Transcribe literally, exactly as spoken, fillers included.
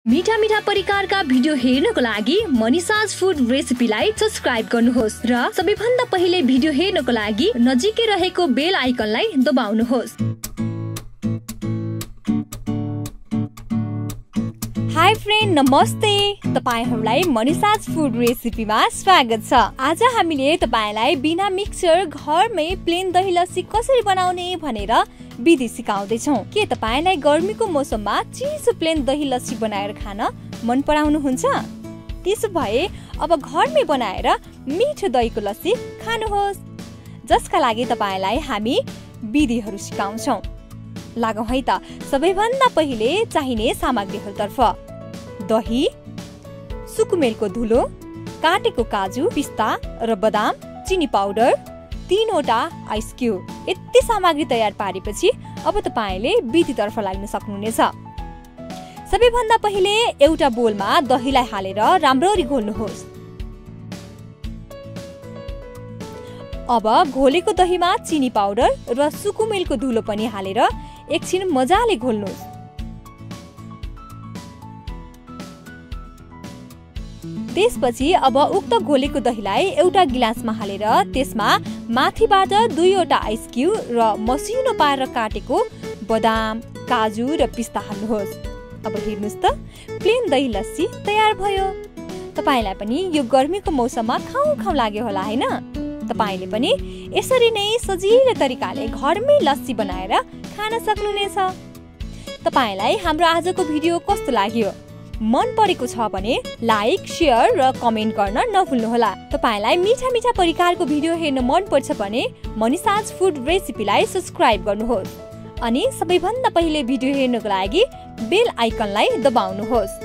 मीठा मीठा परिकारका भिडियो हेर्नको लागि मनिषाज फुड रेसिपीलाई सब्स्क्राइब गर्नुहोस् र सबैभन्दा पहिले भिडियो हेर्नको लागि नजिकै रहेको बेल आइकनलाई दबाउनुहोस्। हाई फ्रेन्ड, नमस्ते। तपाईहरुलाई मनिषाज फुड रेसिपीमा स्वागत छ। आज हामीले तपाईलाई बिना मिक्सचर घरमै प्लेन दही लस्सी कसरी बनाउने भनेर विधि सिकाउँदै छौं। के तपाईलाई गर्मीको मौसममा चिसो प्लेन दही लस्सी बनाएर खान मन पराउनुहुन्छ? त्यसो भए अब घरमै बनाएर मिठो दहीको लस्सी खानुहोस्, जसका लागि तपाईलाई हामी विधिहरू सिकाउँछौं। लागौं है त। सबैभन्दा पहिले चाहिने सामग्रीहरूतर्फ दही, सुकुमेलको धुलो, काटेको काजु, पिस्ता र बदाम, चिनी पाउडर, तीनवटा आइस क्यूब। यति सामग्री तयार पारेपछि अब तपाईले विधितर्फ लाग्न सक्नुहुनेछ। सबैभन्दा पहिले एउटा बोलमा दहीलाई हालेर राम्ररी घोल्नुहोस्। अब घोलेको दहीमा चिनी पाउडर र सुकुमेलको धुलो पनि हालेर एकछिन मजाले घोल्नुहोस्। त्यसपछि अब उक्त घोलेको दहीलाई एउटा गिलासमा हालेर त्यसमा माथिबाट दुईवटा आइस क्यूब र मसिनो पारेर काटेको बदाम, काजु र पिस्ता हाल्नुहोस्। अब हेर्नुस् त, प्लेन दही लस्सी तयार भयो। तपाईलाई पनि यो गर्मीको मौसममा खाऊ खाऊ लाग्यो होला हैन? तपाईले पनि यसरी नै सजिलो तरिकाले घरमै लस्सी बनाएर खान सक्नुहुनेछ। तपाईलाई हाम्रो आजको भिडियो कस्तो लाग्यो? मन परेको छ भने लाइक, शेयर र कमेन्ट गर्न नभुल्नुहोला। तपाईलाई मीठा मीठा परिकारको भिडियो हेर्न मन पर्छ भने मनिषाज फुड रेसिपीलाई सब्स्क्राइब गर्नुहोस् अनि सबैभन्दा पहिले भिडियो हेर्नको लागि बेल आइकनलाई दबाउनुहोस्।